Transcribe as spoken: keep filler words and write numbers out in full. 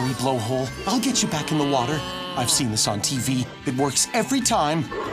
worry, Blowhole. I'll get you back in the water. I've seen this on T V. It works every time.